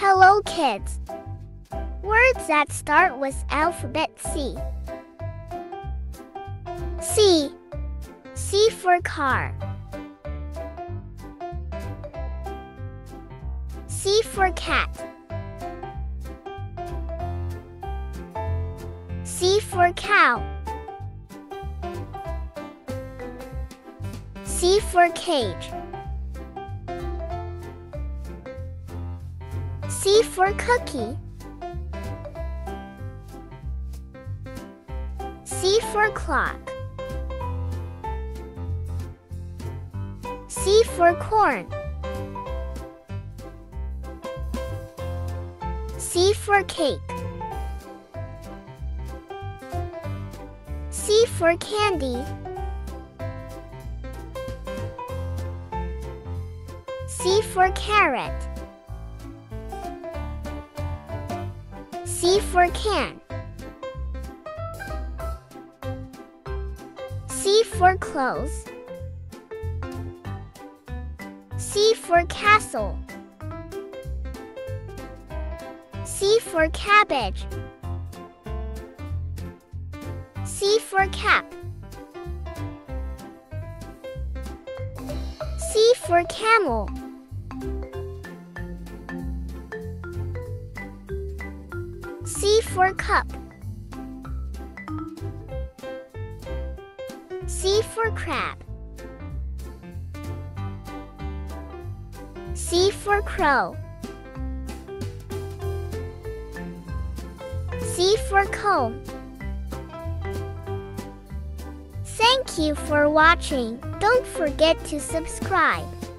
Hello kids! Words that start with alphabet C. C. C for car. C for cat. C for cow. C for cage. C for cookie. C for clock. C for corn. C for cake. C for candy. C for carrot. C for can. C for clothes. C for castle. C for cabbage. C for cap. C for camel. C for cup. C for crab. C for crow. C for comb. Thank you for watching. Don't forget to subscribe.